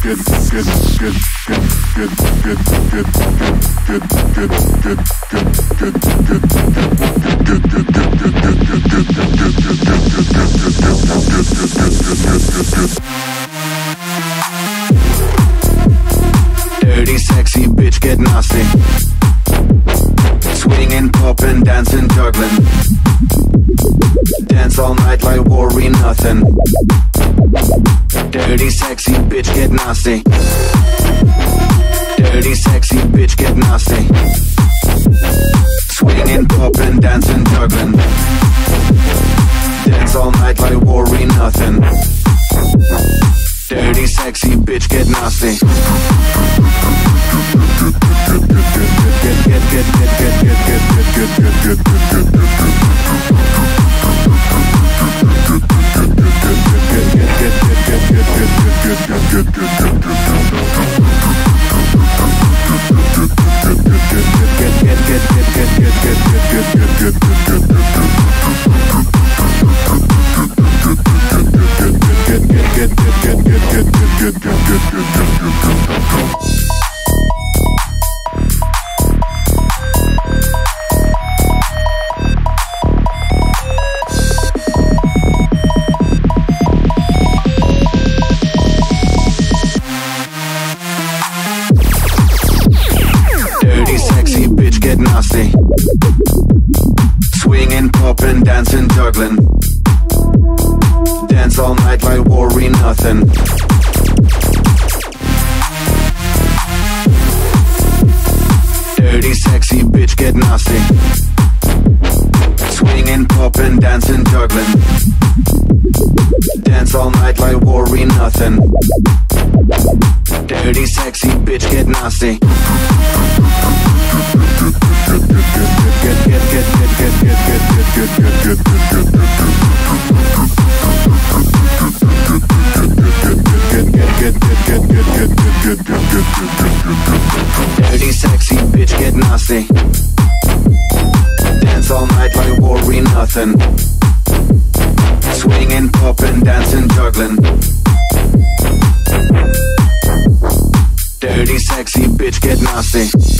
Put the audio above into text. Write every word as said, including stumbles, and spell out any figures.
Dirty, sexy bitch, get nasty. Swinging, popping, dancing, juggling. Dance all night like worry nothing. Dirty, sexy bitch, get nasty. Dirty, sexy bitch, get nasty. Swinging, popping, dancing, juggling. Dance all night like worry nothing. Dirty, sexy bitch, get nasty. Get, get, get, get, get, get, get, get, get, get, get, get. Swinging, popping, dancing, juggling. Dance all night like worry nothing. Dirty, sexy bitch, get nasty. Swinging, popping, dancing, juggling. Dance all night like worry nothing. Dirty, sexy bitch, get nasty. Get, get, get, get, get, get, get, get, get, get, get, Dirty, sexy bitch, get nasty. Dance all night like worry nothing. Swinging, popping, dancing, juggling. Dirty, sexy bitch, get nasty.